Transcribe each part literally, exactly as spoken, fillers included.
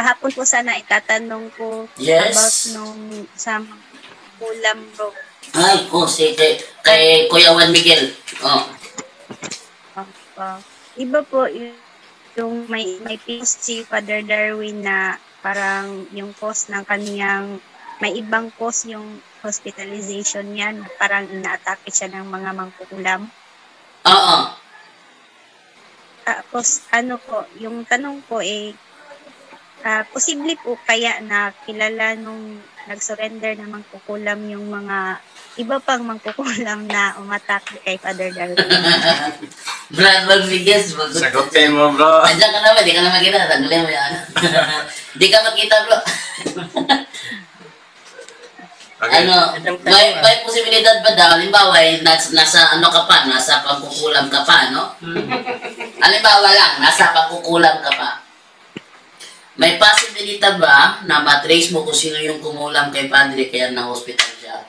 kahapon po sana itatanong ko Yes. about nung sa ulam bro. Ay, oh, si kay, kay Kuya Juan Miguel. Oh. Uh, iba po y- yung may may post si Father Darwin na parang yung cause ng kaniyang may ibang cause yung hospitalization niya na parang inaatake siya ng mga mangkukulam. Oo. Tapos ano po, yung tanong ko eh ah, posible po kaya na kilala nung nag-surrender na mangkukulam yung mga iba pang mangkukulam na umatake kay Father Darwin. Brad Miguel, magot. Sagutin mo, bro. Andiyan ka naman, di ka na makita. Tanggalin mo yan. Di ka makita, bro. Okay. Ano, may, may posibilidad ba daw? Halimbawa, eh, nas, nasa ano ka pa, nasa pagkukulam ka pa, no? Halimbawa lang, nasa pagkukulam ka pa. May posibilidad ba na matrace mo kung sino yung kumulam kay Padre kaya na-hospital siya?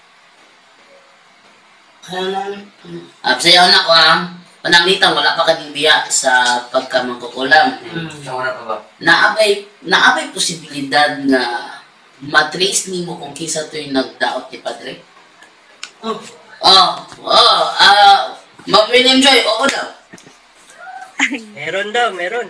At sa'yo na ko ha, pananglitan, wala pa kanyang biya sa pagkamangkukulam. Hmm, wala pa ba? Naabay, naabay posibilidad na matrace ni mo kung kisa to yung nagdaot ni Padre? Oh. Oh, oh, ah, Ma'am William Joy, oo daw. Meron daw, meron.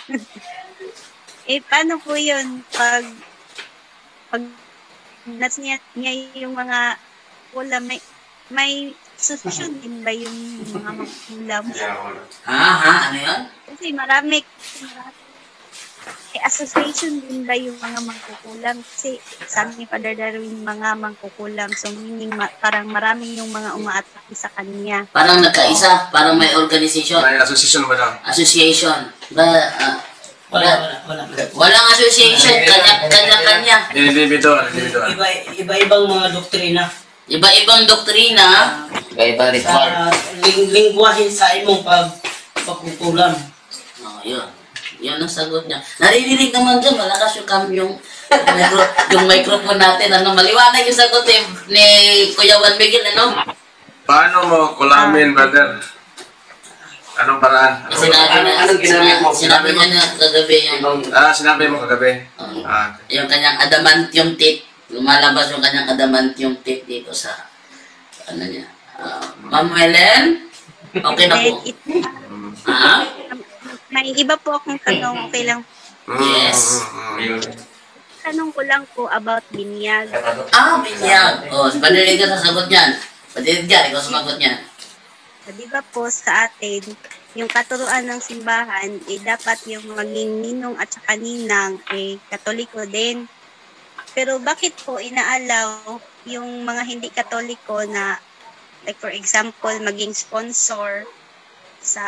Eh, paano po yun pag pag nats niya, niya yung mga ulam, may, may suspicion din ba yung mga ulam? Ha, ha, ano yun? Kasi marami, marami eh, association din ba yung mga mangkukulam? Kasi sabi ni Father Darwin, mga mangkukulam. So, meaning ma- parang marami yung mga umaatake sa kanya. Parang nagkaisa, parang may organization, May association ba daw? association. Ba, ah, Wala, wala, wala. walang association, kanya-kanya. Individual, individual. Iba, iba-ibang mga doktrina. Iba-ibang doktrina. Iba-iba ritual. Sa ling lingwahe sa imong pag pagkukulam. Oh, yun. Yun ang sagot niya. Naririnig naman dyan, malakas yung cam, yung, yung, micro, yung microphone natin. Ano, maliwanag yung sagot ni, ni Kuya Juan Miguel, ano? Paano mo kulamin, brother? Anong paraan? Anong Sinabi na, Anong ginamit mo? sinabi niya na kagabi yung, Ah, sinabi mo kagabi. um, Ah, yung kanyang adamantium teeth. Lumalabas yung kanyang adamantium teeth dito sa, ano niya. Uh, Ma'am Helen? Okay na po. Then, it, Ha? may iba po akong tanong, okay lang. Yes. Tanong ko lang po about binyag. Ah, binyag. O, oh, panilig ka sa sagot niyan. Panilig ka, ikaw sumagot niyan. So, di ba po sa atin, yung katuruan ng simbahan, eh, dapat yung maging ninong at saka ninang, eh, katoliko din. Pero bakit po inaalaw yung mga hindi katoliko na, like for example, maging sponsor sa,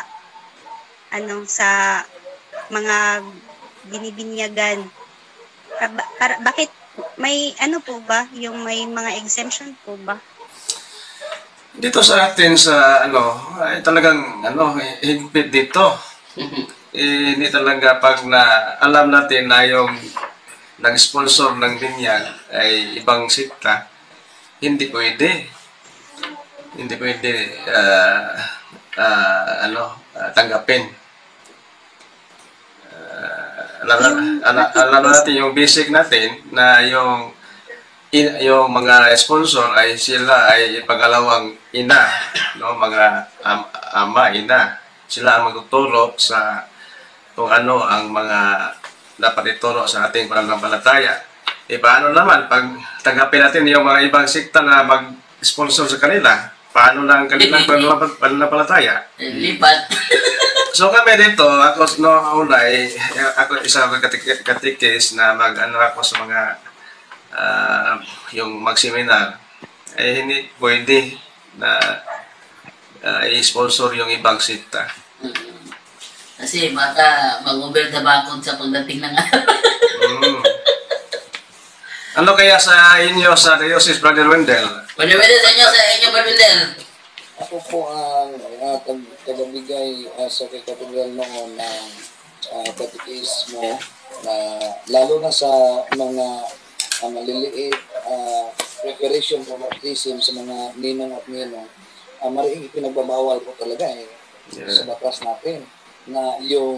ano, sa mga binibinyagan? Para, para, bakit, may ano po ba, yung may mga exemption po ba? dito sa atin sa ano, ay talagang ano, eh, higpit dito. Eh, hindi talaga pag na alam natin na yung nag-sponsor ng binyag ay ibang sikta, hindi pwede. Hindi pwede ah, ah, ano, ah, tanggapin. Ah, alam, na- ala- alam natin yung basic natin na yung in, yung mga sponsor ay sila ay pangalawang ina, no, mga am, ama, ina. Sila ang magtuturo sa kung ano ang mga dapat ituro sa ating pananampalataya. E paano naman pag tanggapin natin yung mga ibang sikta na mag-sponsor sa kanila? Paano na ang kanilang pananamp- pananampalataya? Eh, lipat. So kami dito, ako no una eh, ako isa ako katik- katikis na mag ano ako sa mga ah, yung mag-seminar, eh hindi pwede na ah, i-sponsor yung ibang sikta. Kasi baka mag-over the bakod sa pagdating ng Mm. Ano kaya sa inyo sa Diocese, Brother Wendell? Pwede pwede sa inyo, sa inyo, Barbinder. Ako po ang uh, tagabigay uh, sa kay Katedral noon ng uh, katekismo na lalo na sa mga uh, maliliit uh, preparation for baptism sa mga ninong at ninong, uh, maring ipinagbabawal po talaga eh Yeah. sa batas natin na yung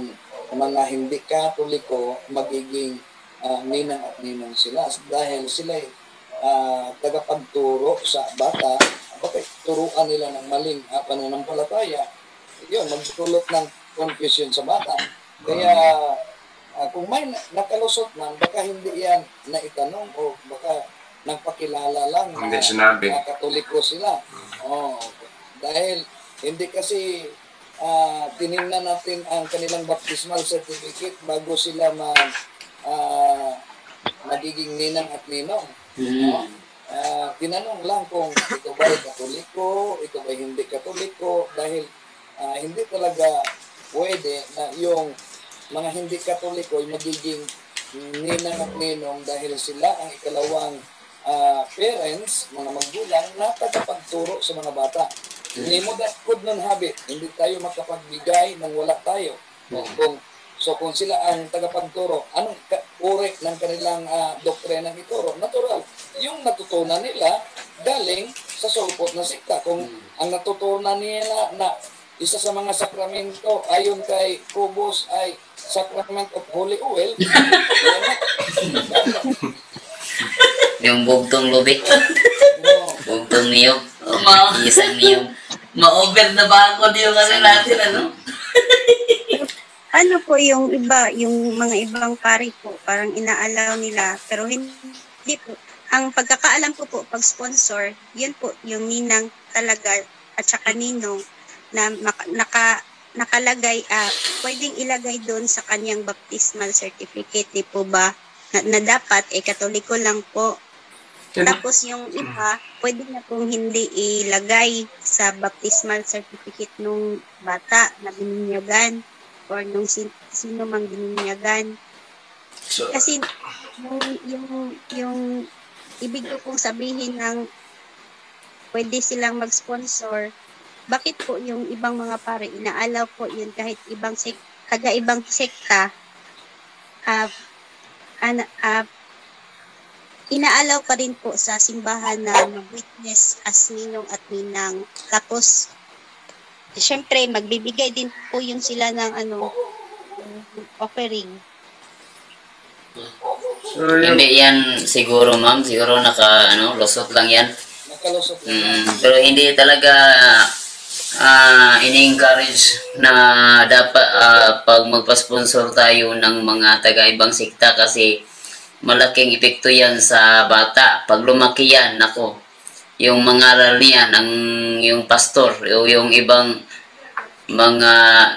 mga hindi Katoliko magiging uh, ninang at ninong sila dahil sila uh, tagapagturo sa bata, bakit turuan nila ng maling uh, pananampalataya, yun, magdulot ng confusion sa bata. Kaya uh, kung may nakalusot man, baka hindi yan naitanong o baka nagpakilala lang hindi na, sinabi na Katoliko sila. Oh, dahil hindi kasi uh, tinignan natin ang kanilang baptismal certificate bago sila mag uh, magiging ninang at ninong. Mm. No? Uh, tinanong lang kung ito ba ay Katoliko, ito ba hindi Katoliko, dahil uh, hindi talaga pwede na yung mga hindi Katoliko ay magiging ninang at ninong dahil sila ang ikalawang uh, parents, mga magulang na tagapagturo sa mga bata. Hindi mo that could non habit. Hindi tayo makapagbigay nang wala tayo. Kung, kung, so kung sila ang tagapagturo, anong ka, uri ng kanilang uh, doktrina ng ituro? Natural. Yung natutunan nila galing sa sulpot na sikta. Kung ang natutunan nila na isa sa mga sakramento ayon kay Cubos ay Sacrament of Holy Oil, Yung bugtong lubik. no, Bugtong niyog. Ma Isang niyog. ma-over na ba ako yung ano natin, ano? Ano po yung iba, yung mga ibang pari po, parang inaalaw nila, pero hindi po. Ang pagkakaalam ko po, pag sponsor, yun po, yung ninang talaga at saka ninong na maka, naka, nakalagay, ah, pwedeng ilagay doon sa kanyang baptismal certificate, di po ba? Na, na dapat, eh, Katoliko lang po. Tapos yung iba, pwede na pong hindi ilagay sa baptismal certificate nung bata na bininyagan or nung sin- sino mang bininyagan. so, Kasi yung, yung, yung ibig ko pong sabihin ng pwede silang mag-sponsor, bakit po yung ibang mga pare, inaalaw po yun kahit ibang sek kada ibang sekta, uh, an, uh, inaalaw pa rin po sa simbahan na mag-witness as ninong at ninang. Tapos, syempre, magbibigay din po yun sila ng ano, offering. so yun, Hindi yan siguro, ma'am. Siguro naka, ano, lusot lang yan. nakalusot lang. Mm, pero hindi talaga ah ini-encourage na dapat ah, pag magpa-sponsor tayo ng mga taga-ibang sekta kasi malaking epekto yan sa bata. Pag lumaki yan, ako, yung mangaral niyan, ang yung pastor, o yung ibang mga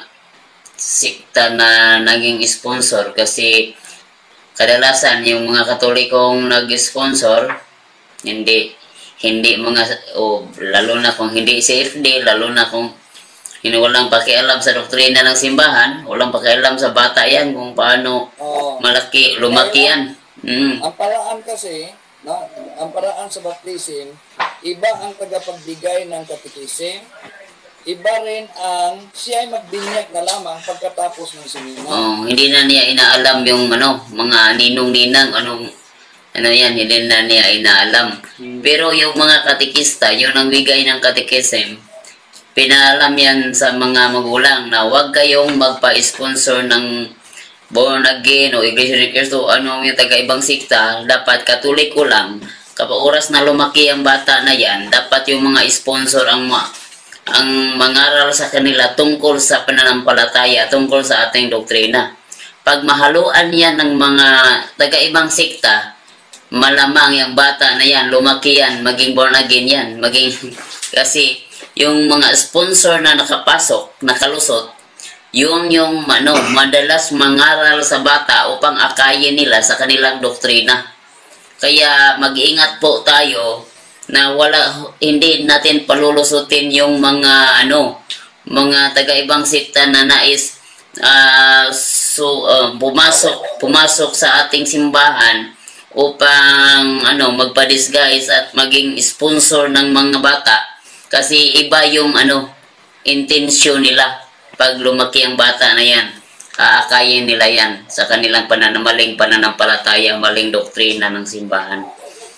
sekta na naging sponsor kasi kadalasan yung mga Katolikong nag-sponsor, hindi hindi mga, o lalo na kung hindi C F D, lalo na kung hindi walang pakialam sa doktrina ng simbahan, walang pakialam sa bata yan kung paano Oo. malaki, lumaki yan. Mm. Ang paraan kasi, no, ang paraan sa baptism, iba ang tagapagbigay ng katekism, iba rin ang siya ay magbinyag na lamang pagkatapos ng seminar. Oh, hindi na niya inaalam yung ano, mga ninong-ninang, anong, ano yan, hindi na niya inaalam. Pero yung mga katekista, yung nagbigay ng katekism, pinaalam yan sa mga magulang na huwag kayong magpa-sponsor ng born again o Iglesia ni Cristo, ano yung taga-ibang sikta, dapat Katoliko lang. Kapag oras na lumaki ang bata na yan, dapat yung mga sponsor ang ma ang mangaral sa kanila tungkol sa pananampalataya, tungkol sa ating doktrina. Pag mahaluan yan ng mga taga-ibang sikta, malamang yung bata na yan, lumaki yan, maging born again yan, maging kasi yung mga sponsor na nakapasok, nakalusot, yung yung ano, madalas mangaral sa bata upang akayin nila sa kanilang doktrina. Kaya mag-ingat po tayo na wala, hindi natin palulusutin yung mga ano, mga taga-ibang sekta na nais uh, so, uh, pumasok, pumasok sa ating simbahan upang ano, magpa-disguise at maging sponsor ng mga bata kasi iba yung ano, intensyon nila. Pag lumaki ang bata na yan, aakayin nila yan sa kanilang pananamaling pananampalataya, maling doktrina ng simbahan.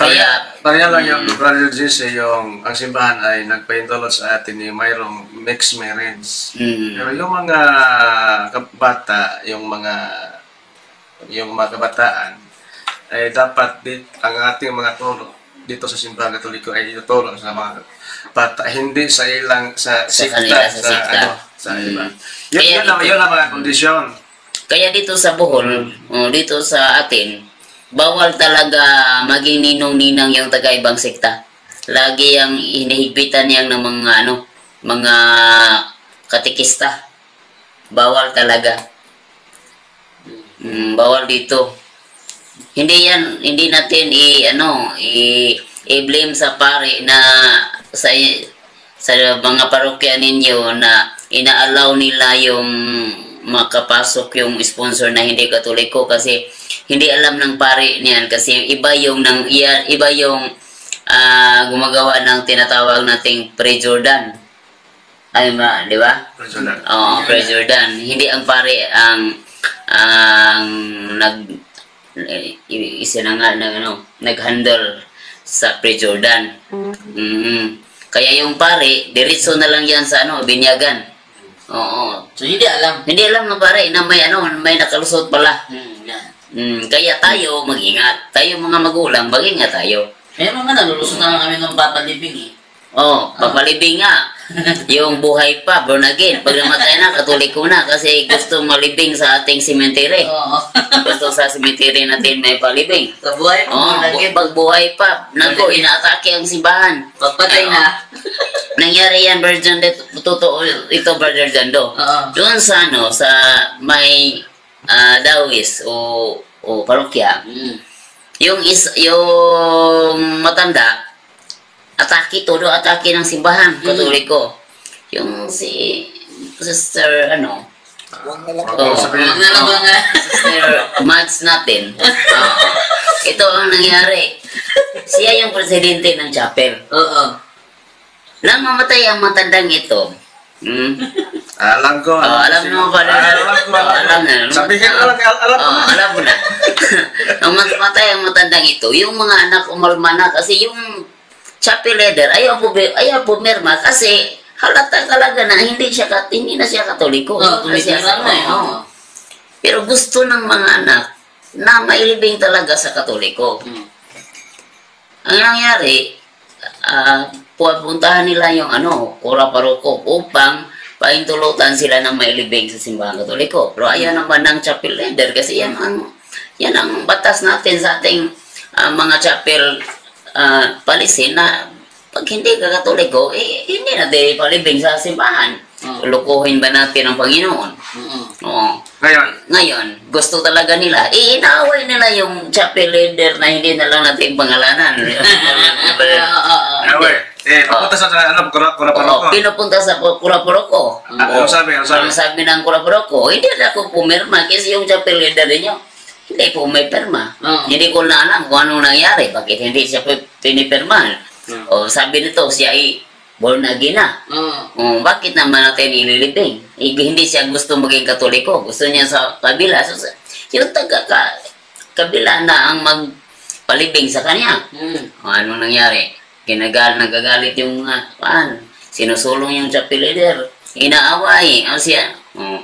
Kaya, Pareha lang yung Brother J C, yung ang simbahan ay nagpaintulot sa atin ni mayroong mixed marriage. mm, Pero yung mga kabata, yung mga yung mga kabataan, ay dapat dit, ang ating mga turo dito sa simbahan Katoliko ay itutulong sa mga bata, hindi sa ilang sa Sa sikta, kanila, sa sa, sikta. ano, sa Mm. iba. Yun, Kaya yun, ang, dito- yun ang mga kondisyon. kaya dito sa Bohol, oh, dito sa atin, bawal talaga maging ninong-ninang yung taga-ibang sekta. Lagi yung hinihigpitan niyang ng mga ano, mga katikista. Bawal talaga. Mm, bawal dito. Hindi yan, hindi natin i ano, i i-blame sa pare na sa sa mga parokya ninyo na inaalaw nila yung makapasok yung sponsor na hindi Katoliko kasi hindi alam ng pare niyan kasi iba yung nang iya- iba yung ah, gumagawa ng tinatawag nating pre-Jordan. Ay ma, di ba? Personal. Oo, pre-Jordan. Hindi ang pare ang ang nag eh, isa na nga na, ano, nag-handle sa pre-Jordan. Mm. Kaya yung pare, diretso na lang yan sa ano, binyagan. Oo. So, hindi alam. Hindi alam ng pare na may ano, may nakalusot pala. Hmm, yan. Mm, kaya tayo mag-ingat. Tayo mga magulang, mag-ingat tayo. Meron nga nalulusot na kami ng papalibing eh. Oh, papalibing nga. Yung buhay pa, born again. Pag namatay na, Katoliko na kasi gusto malibing sa ating cemetery. Oo. Gusto sa cemetery natin may palibing. Sa buhay mo, Oh, lagi. pag buhay pa, nago, inaatake ang simbahan. Pagpatay na. Nangyari yan, Brother Jando, totoo ito, Brother Jando. Oo. Doon sa ano, sa may ah, dawis o, o parokya, Mm. yung is yung matanda, atake todo, atake ng simbahan, Katoliko. Yung si Sister, ano, Huwag na lang. oh, Huwag na lang ba nga? Sister Mads natin. Oo. Ito ang nangyari. Siya yung presidente ng chapel. Oo. Nang mamatay ang matandang ito, hmm? Alam ko. Oh, alam mo ba? Alam ko. Oh, alam na. Sabihin ko lang, al- alam ko Oh, na. alam mo na. Nang mamatay ang matandang ito, yung mga anak umalma na kasi yung chapel leader ayaw po ayaw po merma kasi halata talaga na hindi siya kat, hindi na siya Katoliko. Oo, Hindi siya- tumitingnan na eh. oo. Oo. Pero gusto ng mga anak na mailibing talaga sa Katoliko. Mm. Ang nangyari, ah, pupuntahan nila yung ano, kura paroko upang paintulutan sila ng mailibing sa simbahan Katoliko. Pero ayaw naman ng chapel leader kasi yan ang yan ang batas natin sa ating ah, mga chapel ah, policy na pag hindi ka Katoliko, eh, hindi natin palibing sa simbahan. Mm. Lukuhin ba natin ang Panginoon? Mm-mm. Oo. Ngayon, Ngayon, gusto talaga nila, iinaway nila yung chapel leader na hindi na lang natin pangalanan. Oo, oo. away. Eh, papunta sa ano, kura kura pa Oo, ako. pinupunta sa Kurapuroko. Ano sabi, ano sabi? Ang sabi ng Kurapuroko, hindi na ako pumirma kasi yung chapel leader niyo, hindi po may perma. Oo. Hindi ko na alam kung anong nangyari, bakit hindi siya pi- pinipirmahan. Hmm. O sabi nito, siya ay born again na. Oo. Oh, bakit naman natin ililibing? Eh, hindi siya gusto maging Katoliko. Gusto niya sa kabila. So, sa- yung taga ka, kabila na ang magpalibing sa kanya. Mm. O, anong nangyari? Ginagal, nagagalit yung mga paan. Sinusulong yung chapel leader. Inaaway. O siya. Oh.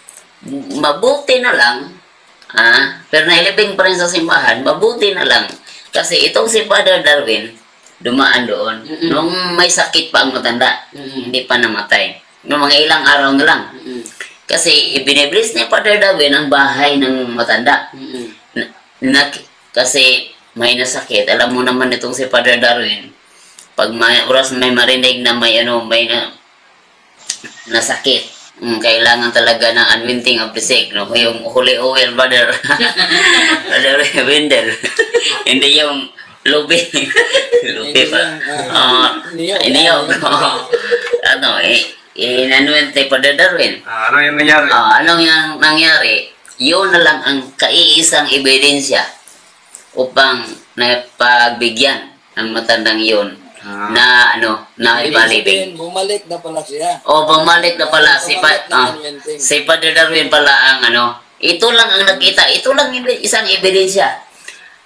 Mabuti na lang. Ah, pero nailibing pa rin sa simbahan. Mabuti na lang. Kasi itong si Father Darwin, dumaan doon. Mm-mm. Nung may sakit pa ang matanda, Mm-mm. hindi pa namatay. Nung mga ilang araw na lang. Mm-mm. Kasi ibiniblis ni Father Darwin ang bahay ng matanda. Mm-mm. Na, na- kasi may nasakit. Alam mo naman itong si Father Darwin. Pag may oras may marinig na may ano, may na, nasakit. Mm, kailangan talaga ng anointing of the sick, no? Yung holy oil, brother. Brother Wendell. Hindi yung lubi. lubi pa. Ah, Niyog. niyog. ano, eh, in-anoint ni Father Darwin. Ah, ano yung nangyari? Ah, anong yung nangyari? Yun na lang ang kaiisang ebidensya upang napagbigyan ang matandang yun Ah. na ano, na Ibig ibalibing. sabihin, bumalik na pala siya. O bumalik na pala si pa, Bumalik na ah, anointing. si Father Darwin pala ang ano. Ito lang ang nakita. Ito lang ibi- isang ebidensya.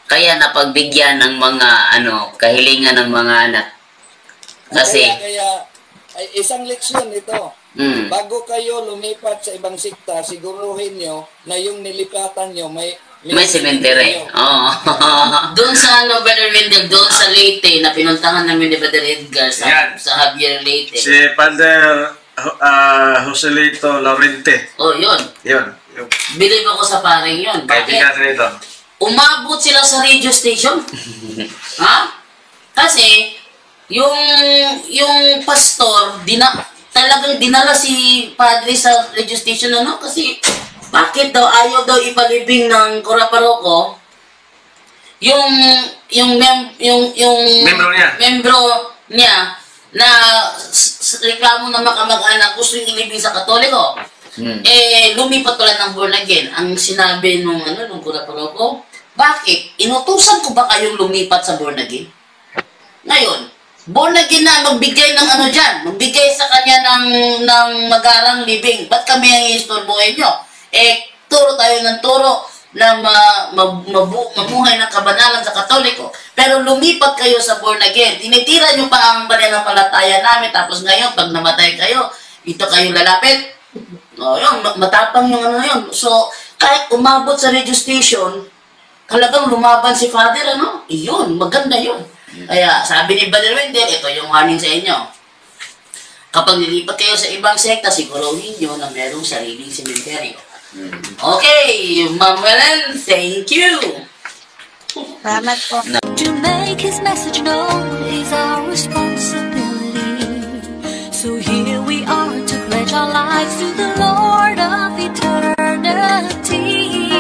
kaya napagbigyan ng mga ano kahilingan ng mga anak. Kasi kaya, kaya ay, isang leksyon ito. mm, Bago kayo lumipat sa ibang sikta, siguruhin nyo na yung nilipatan nyo may may cemetery. Oo. Doon sa ano, Brother Wendell, doon sa Leyte, na pinuntahan namin ni Brother Edgar sa, Yan. sa Javier Leyte. Si Father uh, Joselito Laurente. Oh, yun. Yun. Yung Believe ako sa paring yun. kaibigan Bakit? nito. Umabot sila sa radio station. Ha? Kasi, yung yung pastor, dina, talagang dinala si Padre sa radio station, ano? Kasi, bakit daw ayaw daw ipalibing ng Coraparoko yung yung mem, yung yung Membro niya. membro niya na s- s- reklamo ng mga kamag-anak gusto yung ilibing sa Katoliko. Mm. Eh lumipat pala ng born again. Ang sinabi nung ano nung Coraparoko, bakit inutusan ko ba kayong lumipat sa born again? Ngayon, born again na magbigay ng ano diyan, magbigay sa kanya ng ng magarang libing. Ba't kami ang istorbohin nyo? Eh, turo tayo ng turo na ma, ma, mabu, mamuhay ng kabanalan sa Katoliko. Pero lumipat kayo sa born again. Tinitira nyo pa ang pananampalataya namin. Tapos ngayon, pag namatay kayo, ito kayo lalapit. O, yun, ma- matapang yung ano yun. So, kahit umabot sa radio station, talagang lumaban si Father, ano? Iyon, maganda yun. Kaya, sabi ni Brother Wendell, ito yung warning sa inyo. Kapag nilipat kayo sa ibang sekta, siguruhin nyo na merong sariling cemetery. Okay, Ma'am Helen, thank you. Salamat po. To make his message known is our responsibility. So here we are to pledge our lives to the Lord of eternity.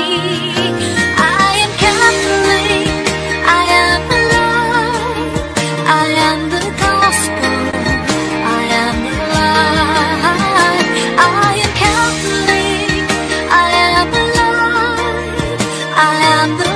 I am Catholic, I am alive, I am the gospel, I am the light. I am Catholic, I am alive, I am the